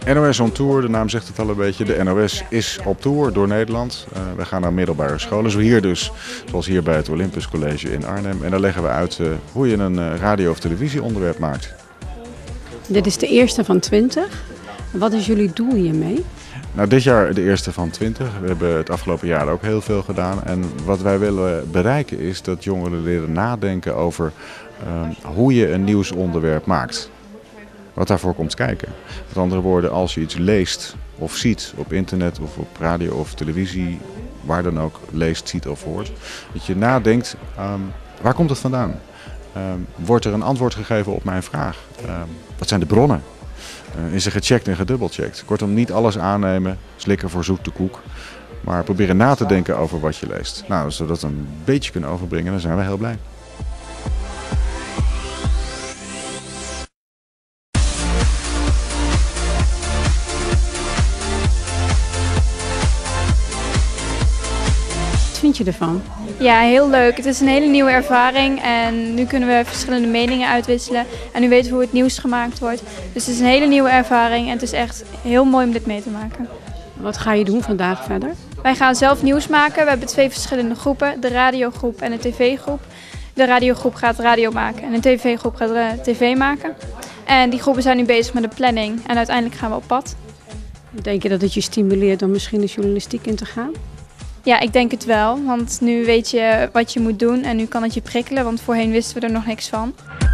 NOS on Tour, de naam zegt het al een beetje. De NOS is op tour door Nederland. We gaan naar middelbare scholen, zoals hier bij het Olympus College in Arnhem. En daar leggen we uit hoe je een radio- of televisieonderwerp maakt. Dit is de eerste van 20. Wat is jullie doel hiermee? Nou, dit jaar de eerste van 20. We hebben het afgelopen jaar ook heel veel gedaan. En wat wij willen bereiken is dat jongeren leren nadenken over hoe je een nieuwsonderwerp maakt. Wat daarvoor komt kijken. Met andere woorden, als je iets leest of ziet op internet of op radio of televisie, waar dan ook leest, ziet of hoort, dat je nadenkt, waar komt het vandaan? Wordt er een antwoord gegeven op mijn vraag? Wat zijn de bronnen? Is er gecheckt en gedubbelcheckt? Kortom, niet alles aannemen, slikken voor zoete koek, maar proberen na te denken over wat je leest. Nou, als we dat een beetje kunnen overbrengen, dan zijn we heel blij. Wat vind je ervan? Ja, heel leuk. Het is een hele nieuwe ervaring en nu kunnen we verschillende meningen uitwisselen. En nu weten we hoe het nieuws gemaakt wordt. Dus het is een hele nieuwe ervaring en het is echt heel mooi om dit mee te maken. Wat ga je doen vandaag verder? Wij gaan zelf nieuws maken. We hebben 2 verschillende groepen, de radiogroep en de tv-groep. De radiogroep gaat radio maken en de tv-groep gaat tv maken. En die groepen zijn nu bezig met de planning en uiteindelijk gaan we op pad. Denk je dat het je stimuleert om misschien de journalistiek in te gaan? Ja, ik denk het wel, want nu weet je wat je moet doen en nu kan het je prikkelen, want voorheen wisten we er nog niks van.